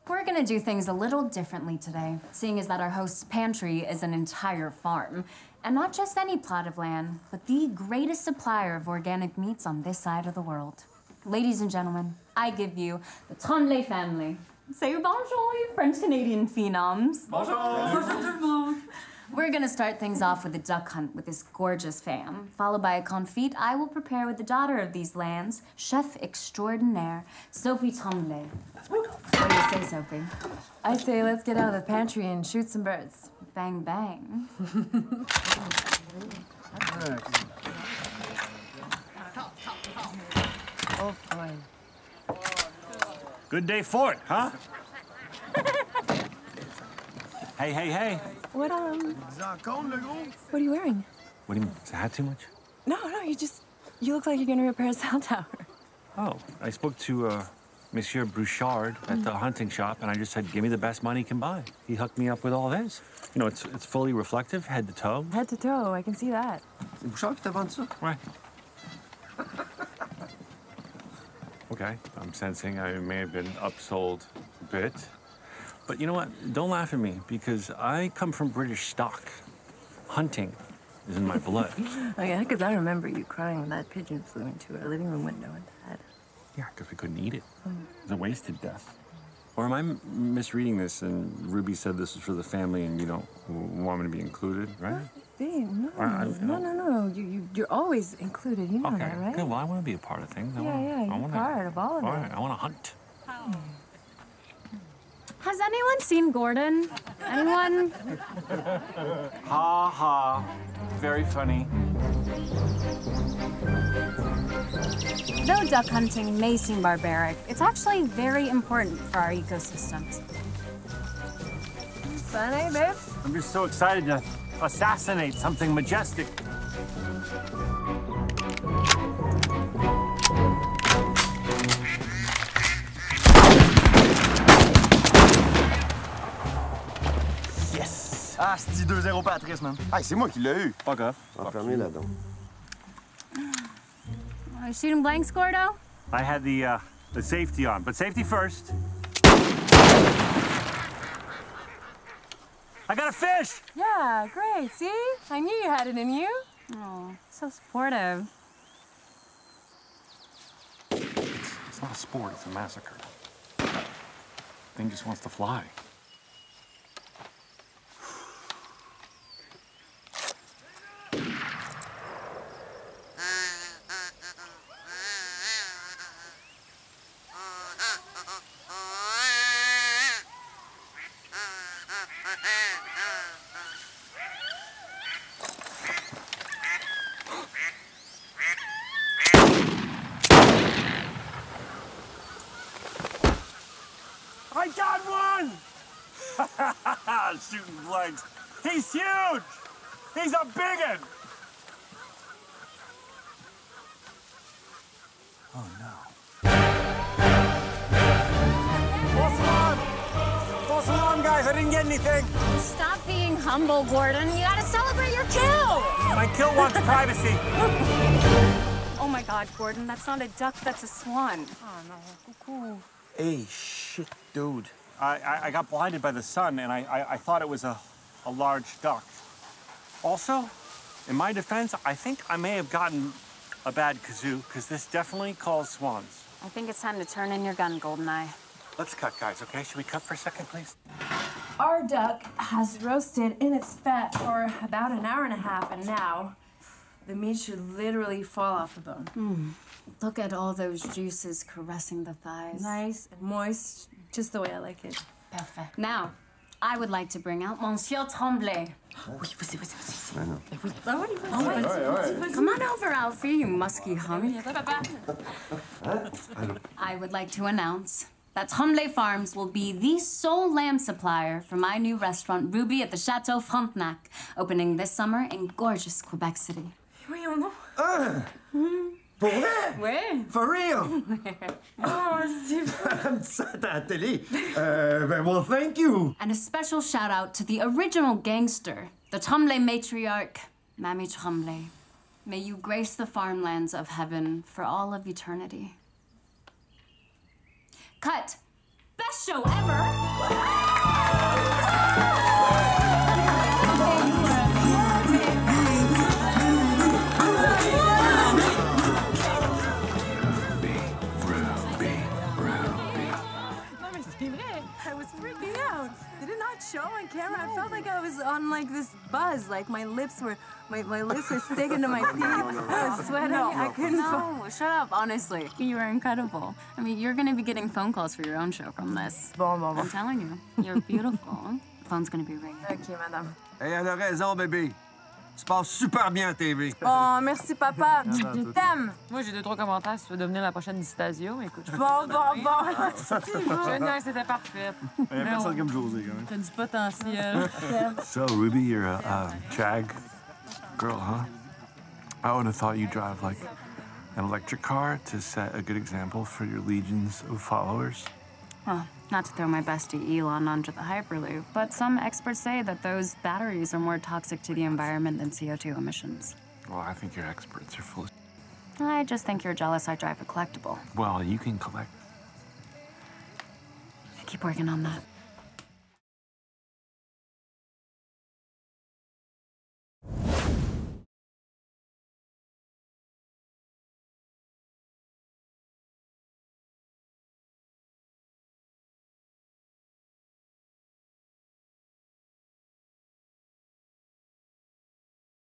We're gonna do things a little differently today, seeing as that our host's pantry is an entire farm. And not just any plot of land, but the greatest supplier of organic meats on this side of the world. Ladies and gentlemen, I give you the Tremblay family. Say bonjour, you French-Canadian phenoms. Bonjour! Bonjour tout le monde! We're gonna start things off with a duck hunt with this gorgeous fam, followed by a confit I will prepare with the daughter of these lands, chef extraordinaire, Sophie Tremblay. What do you say, Sophie? I say let's get out of the pantry and shoot some birds. Bang, bang. Oh, fine. Good day for it, huh? Hey. What are you wearing? What do you mean? Is the hat too much? No, you look like you're gonna repair a cell tower. Oh, I spoke to Monsieur Bouchard at the hunting shop, and I just said, give me the best money he can buy. He hooked me up with all this. You know, it's fully reflective, head to toe. Head to toe, I can see that. C'est Bouchard qui t'a vendu ça? Right. Okay, I'm sensing I may have been upsold a bit. But you know what? Don't laugh at me, because I come from British stock. Hunting is in my blood. Oh, yeah, because I remember you crying when that pigeon flew into our living room window and Dad. Yeah, because we couldn't eat it. It was a wasted death. Or am I misreading this, and Ruby said this is for the family and you don't want me to be included, right? Babe, no. You're always included. You know Okay, that, right? good. Well, I want to be a part of things. You're part of all of it. All right, I want to hunt. Has anyone seen Gordon? Anyone? Ha ha. Very funny. Though duck hunting may seem barbaric, it's actually very important for our ecosystems. Fun, eh, babe? I'm just so excited to assassinate something majestic. Yes! Ah, c'est 2-0 Patrice, man. Hey, c'est moi qui l'ai eu. Fuck off. Enfermé là-dedans. Are you shooting blanks, Gordo? I had the safety on, but safety first. I got a fish! Yeah, great. See? I knew you had it in you. Oh, so supportive. It's not a sport, it's a massacre. Thing just wants to fly. I got one! Shooting blanks. He's huge! He's a biggin! Oh no. False alarm, guys. I didn't get anything. Stop being humble, Gordon. You gotta celebrate your kill! My kill wants privacy. Oh my God, Gordon, that's not a duck, that's a swan. Oh, no. Cuckoo. Hey, shit, dude. I got blinded by the sun, and I thought it was a large duck. Also, in my defense, I think I may have gotten a bad kazoo, because this definitely calls swans. I think it's time to turn in your gun, Goldeneye. Let's cut, guys, okay? Should we cut for a second, please? Our duck has roasted in its fat for about an hour and a half, and now the meat should literally fall off the bone. Look at all those juices caressing the thighs. Nice and moist, just the way I like it. Perfect. Now, I would like to bring out Monsieur Tremblay. Come on over, Alfie, you musky hunk. I would like to announce that Tremblay Farms will be the sole lamb supplier for my new restaurant, Ruby, at the Chateau Frontenac, opening this summer in gorgeous Quebec City. Voyons donc. Pour vrai? Ouais. For real? Oh, c'est Elle me dit ça à la télé. Well, thank you. And a special shout out to the original gangster, the Tremblay matriarch, Mamie Tremblay. May you grace the farmlands of heaven for all of eternity. Cut. Best show ever! I was freaking out. Did it not show on camera? I felt like I was on like this buzz. Like my lips were sticking to my teeth. I was sweating. I couldn't. No, shut up, honestly. You are incredible. I mean, you're gonna be getting phone calls for your own show from this. Bon. I'm telling you, you're beautiful. Phone's gonna be ringing. Ok, madame. Hey, elle a raison, bébé. Tu passes super bien à TV. Oh, merci, papa. Je t'aime. Moi, j'ai 2-3 commentaires si tu veux devenir la prochaine Distasio. Écoute, Bon. non, c'était parfait. Personne comme José, quand même. T'as du potentiel. So, Ruby, you're a Jag girl, huh? I would have thought you drive like an electric car to set a good example for your legions of followers. Well, not to throw my bestie Elon under the Hyperloop, but some experts say that those batteries are more toxic to the environment than CO2 emissions. Well, I think your experts are full of... I just think you're jealous I drive a collectible. Well, you can collect. I keep working on that.